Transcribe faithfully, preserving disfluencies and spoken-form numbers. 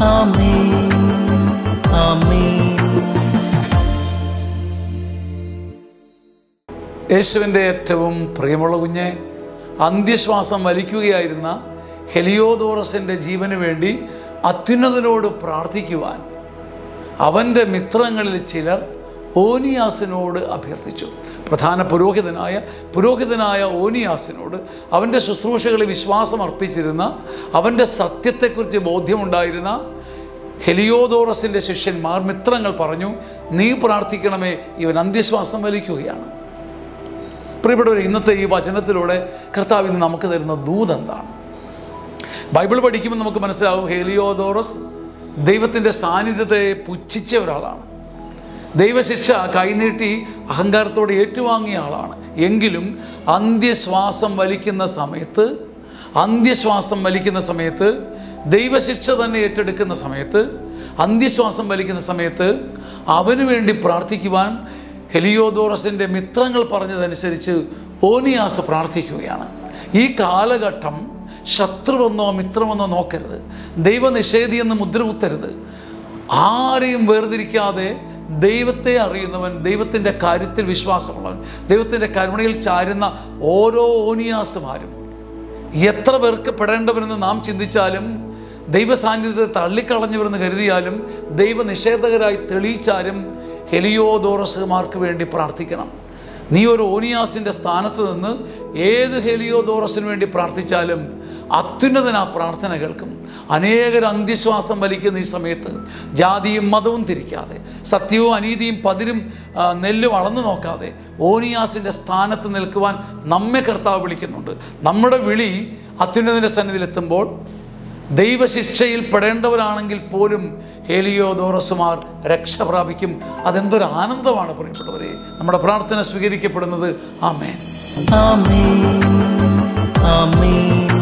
ആമേൻ ആമേൻ. യേശുവിൻ്റെ ഏറ്റവും പ്രിയമുള്ള കുഞ്ഞെ, അന്ത്യശ്വാസം വലിക്കുകയായിരുന്ന ഹെലിയോദോറസിൻ്റെ ജീവന് വേണ്ടി അത്യുന്നതനോട് പ്രാർത്ഥിക്കുവാൻ അവൻ്റെ മിത്രങ്ങളിൽ ചിലർ ഓനിയാസിനോട് അഭ്യർത്ഥിച്ചു. പ്രധാന പുരോഹിതനായ പുരോഹിതനായ ഓനിയാസിനോട് അവൻ്റെ ശുശ്രൂഷകളിൽ വിശ്വാസം അർപ്പിച്ചിരുന്ന, അവൻ്റെ സത്യത്തെക്കുറിച്ച് ബോധ്യമുണ്ടായിരുന്ന ഹെലിയോദോറസിൻ്റെ ശിഷ്യന്മാർ, മിത്രങ്ങൾ പറഞ്ഞു, നീ പ്രാർത്ഥിക്കണമേ, ഇവൻ അന്ത്യശ്വാസം വലിക്കുകയാണ്. പ്രിയപ്പെട്ടവരെ, ഇന്നത്തെ ഈ വചനത്തിലൂടെ കർത്താവ് ഇന്ന് നമുക്ക് തരുന്ന ദൂത് എന്താണ്? ബൈബിൾ പഠിക്കുമ്പോൾ നമുക്ക് മനസ്സിലാവും, ഹെലിയോദോറസ് ദൈവത്തിൻ്റെ സാന്നിധ്യത്തെ പുച്ഛിച്ച ഒരാളാണ്. ദൈവശിക്ഷ കൈനീട്ടി അഹങ്കാരത്തോടെ ഏറ്റുവാങ്ങിയ ആളാണ്. എങ്കിലും അന്ത്യശ്വാസം വലിക്കുന്ന സമയത്ത് അന്ത്യശ്വാസം വലിക്കുന്ന സമയത്ത് ദൈവശിക്ഷ തന്നെ ഏറ്റെടുക്കുന്ന സമയത്ത് അന്ത്യശ്വാസം വലിക്കുന്ന സമയത്ത് അവന് വേണ്ടി പ്രാർത്ഥിക്കുവാൻ ഹെലിയോദോറസിൻ്റെ മിത്രങ്ങൾ പറഞ്ഞതനുസരിച്ച് ഓനിയാസ് പ്രാർത്ഥിക്കുകയാണ്. ഈ കാലഘട്ടം ശത്രുവെന്നോ മിത്രമെന്നോ നോക്കരുത്. ദൈവനിഷേധിയെന്ന് മുദ്ര കുത്തരുത്. ആരെയും വേർതിരിക്കാതെ ദൈവത്തെ അറിയുന്നവൻ, ദൈവത്തിൻ്റെ കാര്യത്തിൽ വിശ്വാസമുള്ളവൻ, ദൈവത്തിൻ്റെ കരുണയിൽ ചാരുന്ന ഓരോ ഓനിയാസുമാരും എത്ര പേർക്ക് പെടേണ്ടവരെന്ന് നാം ചിന്തിച്ചാലും, ദൈവസാന്നിധ്യത്തെ തള്ളിക്കളഞ്ഞവരെന്ന് കരുതിയാലും, ദൈവനിഷേധകരായി തെളിയിച്ചാലും ഹെലിയോദോറസുമാർക്ക് വേണ്ടി പ്രാർത്ഥിക്കണം. നീ ഒരു ഓനിയാസിൻ്റെ സ്ഥാനത്ത് നിന്ന് ഏത് ഹെലിയോദോറസിന് വേണ്ടി പ്രാർത്ഥിച്ചാലും അത്യുന്നതൻ ആ പ്രാർത്ഥന കേൾക്കും. അനേകർ അന്ത്യശ്വാസം വലിക്കുന്ന ഈ സമയത്ത് ജാതിയും മതവും തിരിക്കാതെ, സത്യവും അനീതിയും പതിരും നെല്ലും അളന്നു നോക്കാതെ ഓനിയാസിൻ്റെ സ്ഥാനത്ത് നിൽക്കുവാൻ നമ്മെ കർത്താവ് വിളിക്കുന്നുണ്ട്. നമ്മുടെ വിളി അത്യുന്നതൻ്റെ സന്നിധിയിലെത്തുമ്പോൾ ദൈവശിക്ഷയിൽ പെടേണ്ടവരാണെങ്കിൽ പോലും ഹെലിയോദോറസുമാർ രക്ഷ പ്രാപിക്കും. അതെന്തൊരു ആനന്ദമാണ് പ്രിയപ്പെട്ടവരെ. നമ്മുടെ പ്രാർത്ഥന സ്വീകരിക്കപ്പെടുന്നത്. ആമേൻ ആമേൻ ആമേൻ.